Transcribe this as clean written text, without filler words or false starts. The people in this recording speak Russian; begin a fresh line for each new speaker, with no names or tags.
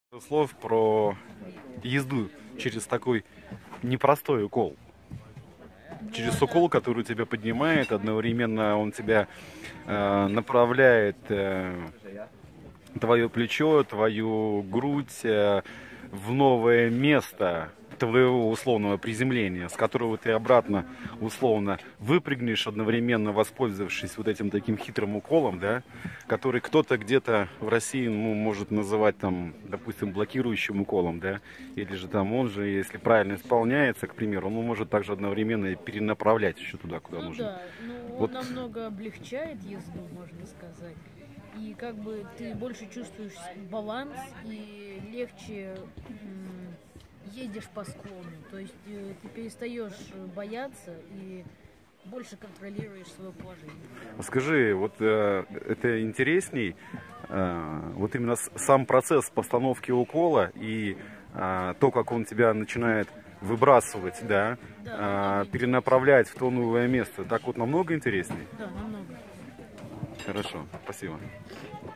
Слов про езду через такой непростой укол. Через укол, который тебя поднимает, одновременно он тебя направляет твое плечо, твою грудь в новое место твоего условного приземления, с которого ты обратно условно выпрыгнешь, одновременно воспользовавшись вот этим таким хитрым уколом, да, который кто-то где-то в России, ну, может называть там, допустим, блокирующим уколом, да, или же там он же, если правильно исполняется, к примеру, он может также одновременно и перенаправлять еще туда, куда нужно.
Да, ну
Вот.
он намного облегчает езду, можно сказать. И как бы ты больше чувствуешь баланс и легче едешь по склону. То есть ты перестаешь бояться и больше контролируешь свое положение.
Скажи, вот это интересней, вот именно сам процесс постановки укола и то, как он тебя начинает выбрасывать, да,
Да,
перенаправлять в то новое место, так вот намного интересней?
да, намного.
Хорошо, спасибо.